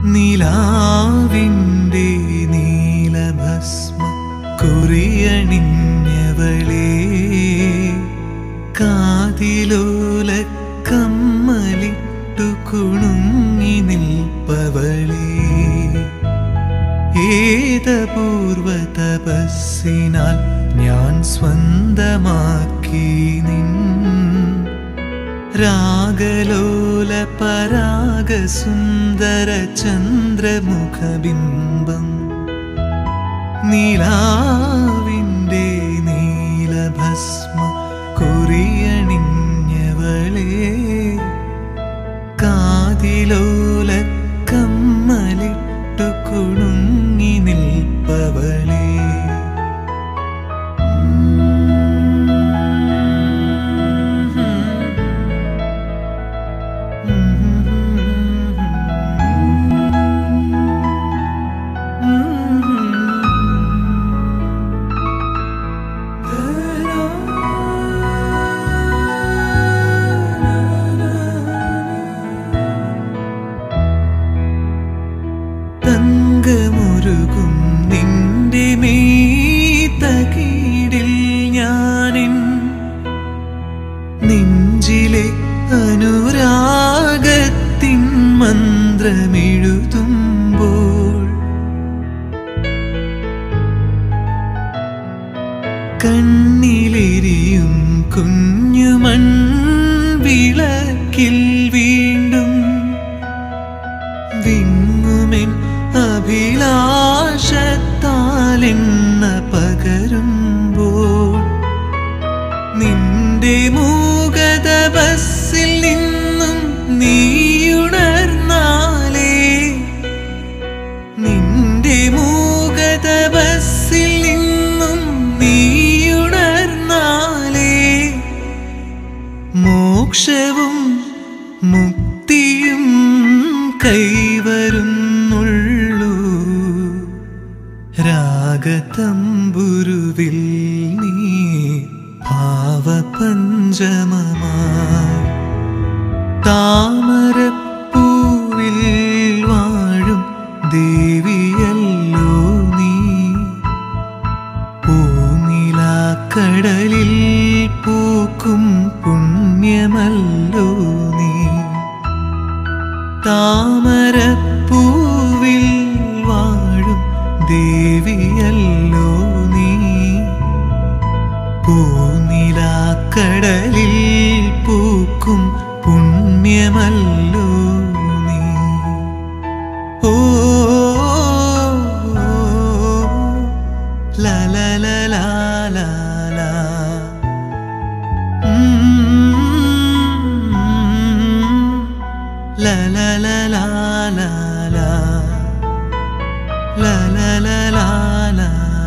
നിലാവിൻ്റെ നീലഭസ്മ കുറിയണിഞ്ഞവളേ കാതിലോല കമ്മലിട്ടു കുണുങ്ങി നിൽപ്പവളേ ഏതപൂർവ തപസ്സിനാൽ ഞാൻ സ്വന്തമാക്കി നിൻ രാഗലോല പരാഗസുന്ദര ചന്ദ്രമുഖബിംബം നിലാവിൻ്റെ നീലഭസ്മ കുറിയണിഞ്ഞവളേ കാതിലോല കമ്മലിട്ടു കുണുങ്ങി നിൽപ്പവളേ തങ്കമുരുകും നിന്റെ മേതകീടിൽ ഞാനിൻ നെഞ്ചിലെ അനുരാഗത്തിൻ മന്ത്രമെഴുതുമ്പോൾ കണ്ണിലെരിയും കുഞ്ഞുമൺ വിളക്കിൽ വീണ്ടും വിങ്ങുമെൻ അഭിലാഷത്താലെണ്ണ പകരുമ്പോൾ നിന്റെ മൂകത ബസ്സിൽ നിന്നും നീയുണർന്നാലേ നിന്റെ മൂകത ബസ്സിൽ നിന്നും നീയുണർന്നാലേ മോക്ഷവും മുക്തിയും കൈവരുന്നുള്ളൂ രാഗതമ്പുരുവിൽ നീ ഭാവപഞ്ചമമായി താമരപ്പൂവിൽ വാഴും ദേവിയല്ലോ നീ പൂനിലാക്കടലിൽ പൂക്കും പുണ്യമല്ലോ നീ താമരപ്പൂവിൽ വാഴും ദേവിയല്ലോ നീ പൂനിലാക്കടലിൽ പൂക്കും പുണ്യമല്ലോ നീ ഓ ലാ ലാ ലാ ലാ ലാ ലാ la la la la la